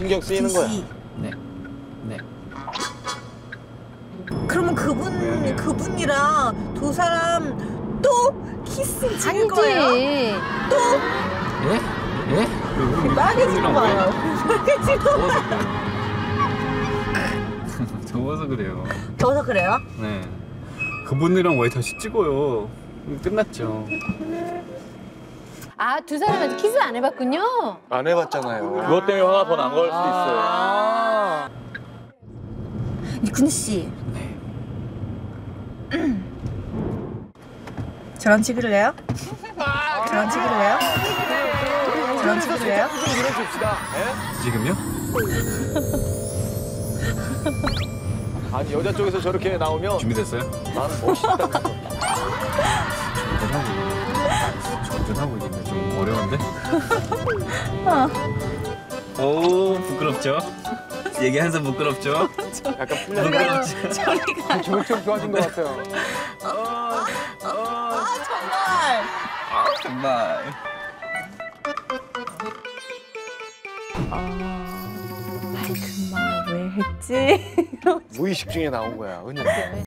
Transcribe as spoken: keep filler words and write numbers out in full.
신경 쓰이는 거야. 네. 네. 그러면 그분 그분이랑 두 사람 또 키스 찍을 거예요? 아니지. 또 예? 예? 빨개지는 거예요. 빨개지는 거. 더워서 그래요. 더워서 그래요? 네. 그분이랑 왜 다시 찍어요? 끝났죠. 아, 두 사람한테 키스 안 해봤군요. 안 해봤잖아요. 그것 때문에 화가 더 난 걸 수도 있어요. 아 이근우 씨. 네. 저랑 찍을래요? 저랑 찍을래요? 저랑 찍을래요? 밀어줍시다. 지금요? 아니 여자 쪽에서 저렇게 나오면 준비됐어요? 나는 멋있다는 거. 운전하고 있는데 좀 어려운데? 오 부끄럽죠? 얘기하면서 부끄럽죠? 약간 풀려. 부끄럽죠? 좀, 좀 좋아진 것 같아요. 아 정말. 아 정말. 아이, 그 말 왜 했지? 무의식 중에 나온 거야, 은연.